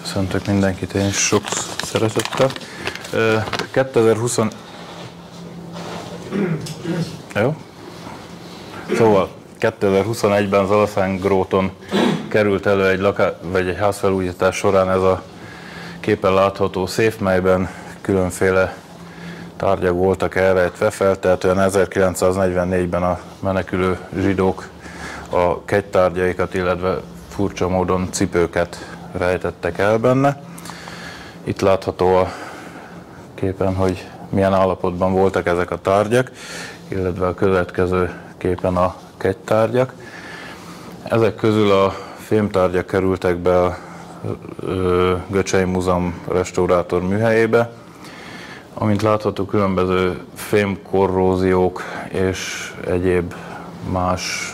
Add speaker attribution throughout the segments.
Speaker 1: Köszöntök mindenkit én is sok szeretettel. 2020... Jó? Szóval 2021-ben Zalasztángróton került elő egy házfelújítás során ez a képen látható széf, melyben különféle tárgyak voltak elrejtve. Feltehetően 1944-ben a menekülő zsidók a kegytárgyaikat, illetve furcsa módon cipőket rejtettek el benne. Itt látható a képen, hogy milyen állapotban voltak ezek a tárgyak, illetve a következő képen a kegytárgyak. Ezek közül a fémtárgyak kerültek be a Göcsei Múzeum restaurátor műhelyébe. Amint látható, különböző fémkorróziók és egyéb más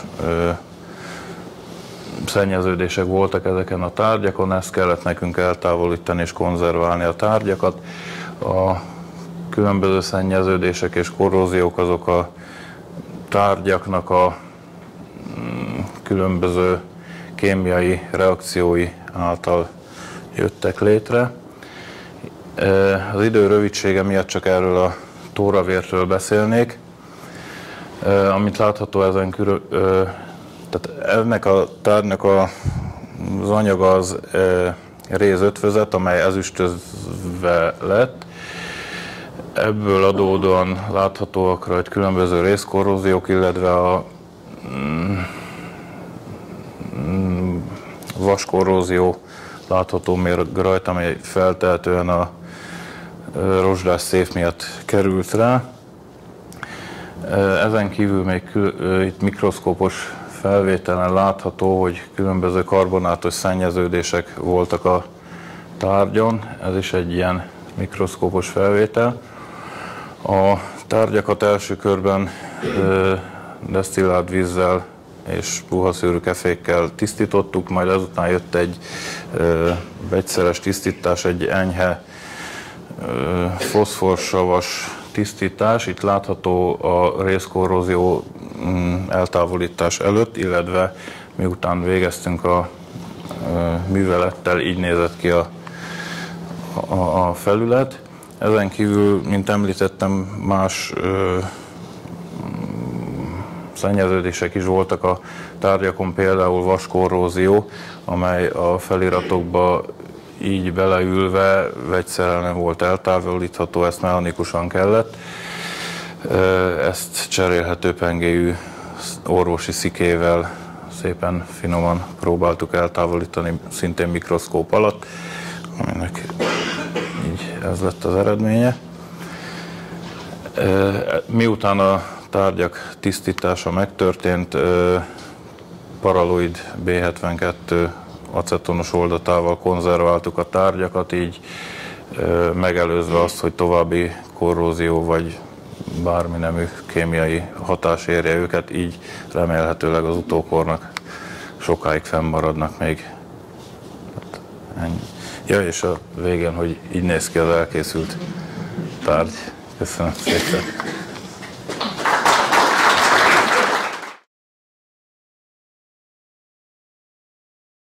Speaker 1: szennyeződések voltak ezeken a tárgyakon, ezt kellett nekünk eltávolítani és konzerválni a tárgyakat. A különböző szennyeződések és korróziók azok a tárgyaknak a különböző kémiai reakciói által jöttek létre. Az idő rövidsége miatt csak erről a tóravértről beszélnék. Amit látható ezen tehát ennek a tárgynak az anyaga az rézötvözet, amely ezüstözve lett. Ebből adódóan láthatóak rajta különböző rézkorróziók, illetve a vaskorrózió látható még rajta, amely feltehetően a rozsdás széf miatt került rá. Ezen kívül még itt mikroszkópos felvételen látható, hogy különböző karbonátos szennyeződések voltak a tárgyon. Ez is egy ilyen mikroszkópos felvétel. A tárgyakat első körben desztillált vízzel és puha szőrű kefékkel tisztítottuk, majd ezután jött egy vegyszeres tisztítás, egy enyhe foszforsavas tisztítás. Itt látható a rézkorrózió eltávolítás előtt, illetve miután végeztünk a művelettel, így nézett ki a felület. Ezen kívül, mint említettem, más szennyeződések is voltak a tárgyakon, például vaskorrózió, amely a feliratokba így beleülve vegyszerrel nem volt eltávolítható, ezt mechanikusan kellett. Ezt cserélhető pengéjű orvosi szikével szépen finoman próbáltuk eltávolítani, szintén mikroszkóp alatt, aminek így ez lett az eredménye. Miután a tárgyak tisztítása megtörtént, paraloid B72 acetonos oldatával konzerváltuk a tárgyakat, így megelőzve azt, hogy további korrózió vagy bármi nemű kémiai hatás érje őket, így remélhetőleg az utókornak sokáig fennmaradnak még. Ennyi. Ja, és a végén, hogy így néz ki az elkészült tárgy. Köszönöm szépen!